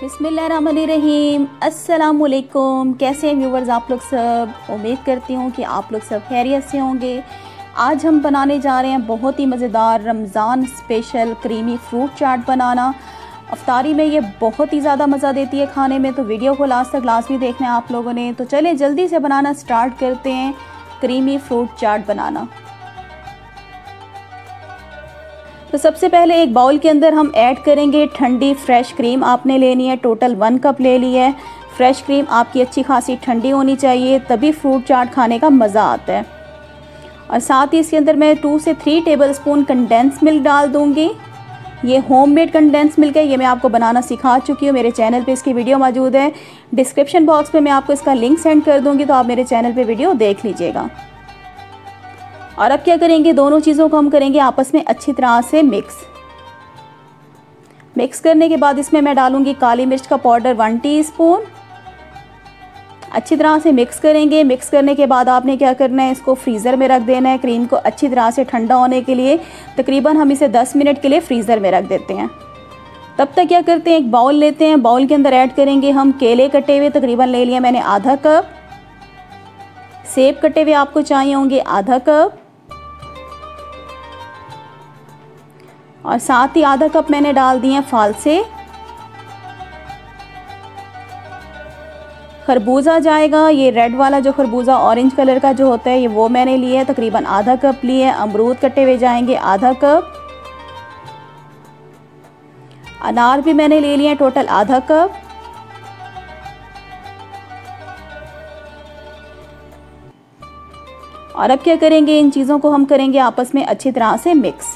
बिस्मिल्लाहिर्रहमानिर्रहीम। अस्सलामुअलैकुम। कैसे हैं व्यूवर्स आप लोग सब? उम्मीद करती हूँ कि आप लोग सब खैरियत से होंगे। आज हम बनाने जा रहे हैं बहुत ही मज़ेदार Ramzan special creamy fruit chaat बनाना। अफ्तारी में ये बहुत ही ज़्यादा मज़ा देती है खाने में, तो वीडियो को लास्ट तक लाजमी देखना है आप लोगों ने। तो चलें जल्दी से बनाना स्टार्ट करते हैं क्रीमी फ्रूट चाट बनाना। तो सबसे पहले एक बाउल के अंदर हम ऐड करेंगे ठंडी फ्रेश क्रीम। आपने लेनी है, टोटल 1 कप ले ली है। फ्रेश क्रीम आपकी अच्छी खासी ठंडी होनी चाहिए, तभी फ्रूट चाट खाने का मज़ा आता है। और साथ ही इसके अंदर मैं 2 से 3 टेबलस्पून कंडेंस मिल्क डाल दूँगी। ये होममेड कंडेंस मिल्क है, ये मैं आपको बनाना सिखा चुकी हूँ। मेरे चैनल पे इसकी वीडियो मौजूद है, डिस्क्रिप्शन बॉक्स में मैं आपको इसका लिंक सेंड कर दूँगी, तो आप मेरे चैनल पे वीडियो देख लीजिएगा। और अब क्या करेंगे, दोनों चीज़ों को हम करेंगे आपस में अच्छी तरह से मिक्स करने के बाद इसमें मैं डालूंगी काली मिर्च का पाउडर 1 टीस्पून। अच्छी तरह से मिक्स करेंगे। मिक्स करने के बाद आपने क्या करना है, इसको फ्रीज़र में रख देना है क्रीम को अच्छी तरह से ठंडा होने के लिए। तकरीबन हम इसे 10 मिनट के लिए फ्रीज़र में रख देते हैं। तब तक क्या करते हैं, एक बाउल लेते हैं। बाउल के अंदर ऐड करेंगे हम केले कटे हुए, तकरीबन ले लिया मैंने आधा कप। सेब कटे हुए आपको चाहिए होंगे आधा कप। और साथ ही आधा कप मैंने डाल दिए हैं फालसे। खरबूजा जाएगा, ये रेड वाला जो खरबूजा ऑरेंज कलर का जो होता है, ये वो मैंने लिए है, तकरीबन आधा कप लिए। अमरूद कटे हुए जाएंगे आधा कप। अनार भी मैंने ले लिए हैं, टोटल आधा कप। और अब क्या करेंगे, इन चीज़ों को हम करेंगे आपस में अच्छी तरह से मिक्स।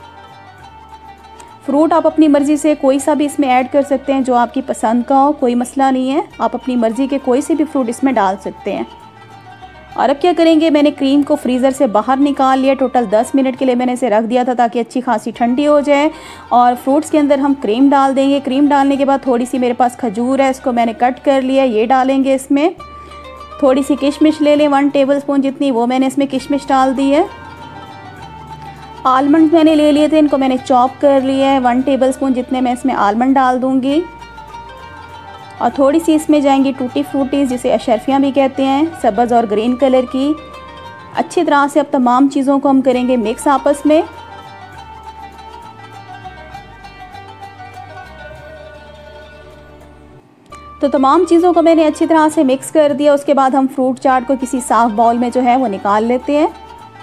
फ्रूट आप अपनी मर्ज़ी से कोई सा भी इसमें ऐड कर सकते हैं जो आपकी पसंद का हो, कोई मसला नहीं है। आप अपनी मर्ज़ी के कोई से भी फ्रूट इसमें डाल सकते हैं। और अब क्या करेंगे, मैंने क्रीम को फ्रीज़र से बाहर निकाल लिया। टोटल 10 मिनट के लिए मैंने इसे रख दिया था ताकि अच्छी खासी ठंडी हो जाए। और फ्रूट्स के अंदर हम क्रीम डाल देंगे। क्रीम डालने के बाद थोड़ी सी मेरे पास खजूर है, इसको मैंने कट कर लिया, ये डालेंगे इसमें। थोड़ी सी किशमिश ले लें, 1 टेबलस्पून जितनी, वो मैंने इसमें किशमिश डाल दी है। आलमंड मैंने ले लिए थे, इनको मैंने चॉप कर लिया है, 1 टेबलस्पून जितने मैं इसमें आलमंड डाल दूंगी। और थोड़ी सी इसमें जाएंगी टूटी फ्रूटीज़, जिसे अशरफियाँ भी कहते हैं, सब्ज़ और ग्रीन कलर की। अच्छी तरह से अब तमाम चीज़ों को हम करेंगे मिक्स आपस में। तो तमाम चीज़ों को मैंने अच्छी तरह से मिक्स कर दिया। उसके बाद हम फ्रूट चाट को किसी साफ़ बाउल में जो है वो निकाल लेते हैं।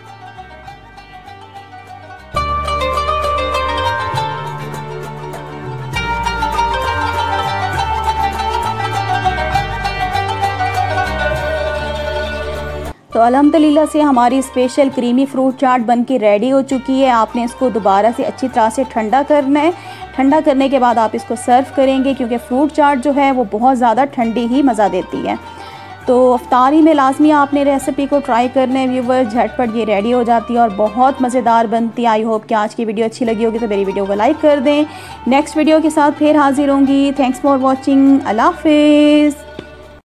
तो अल्हम्दुलिल्लाह से हमारी स्पेशल क्रीमी फ्रूट चाट बनके रेडी हो चुकी है। आपने इसको दोबारा से अच्छी तरह से ठंडा करना है। ठंडा करने के बाद आप इसको सर्व करेंगे, क्योंकि फ्रूट चाट जो है वो बहुत ज़्यादा ठंडी ही मज़ा देती है। तो अफ्तारी में लाजमी आपने रेसिपी को ट्राई करना है व्यूवर। झटपट ये रेडी हो जाती है और बहुत मज़ेदार बनती है। आई होप कि आज की वीडियो अच्छी लगी होगी, तो मेरी वीडियो को लाइक कर दें। नेक्स्ट वीडियो के साथ फिर हाजिर होंगी। Thanks for watching. अल्लाह हाफिज़।